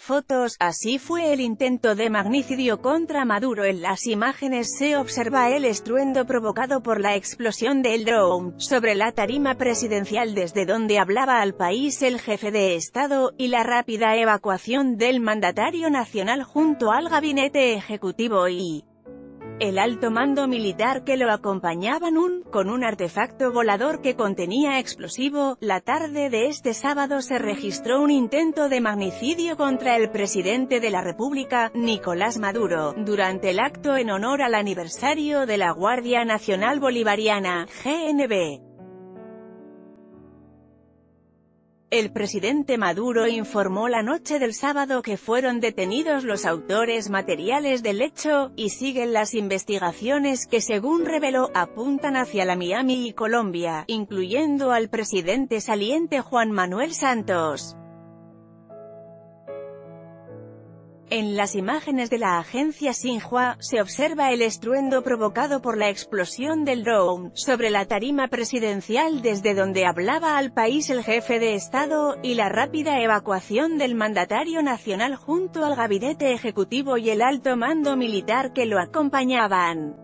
Fotos. Así fue el intento de magnicidio contra Maduro. En las imágenes se observa el estruendo provocado por la explosión del drone sobre la tarima presidencial desde donde hablaba al país el jefe de Estado, y la rápida evacuación del mandatario nacional junto al gabinete ejecutivo y el alto mando militar que lo acompañaban con un artefacto volador que contenía explosivo. La tarde de este sábado se registró un intento de magnicidio contra el presidente de la República, Nicolás Maduro, durante el acto en honor al aniversario de la Guardia Nacional Bolivariana, GNB. El presidente Maduro informó la noche del sábado que fueron detenidos los autores materiales del hecho, y siguen las investigaciones que, según reveló, apuntan hacia la Miami y Colombia, incluyendo al presidente saliente Juan Manuel Santos. En las imágenes de la agencia Xinhua, se observa el estruendo provocado por la explosión del drone sobre la tarima presidencial desde donde hablaba al país el jefe de Estado, y la rápida evacuación del mandatario nacional junto al gabinete ejecutivo y el alto mando militar que lo acompañaban.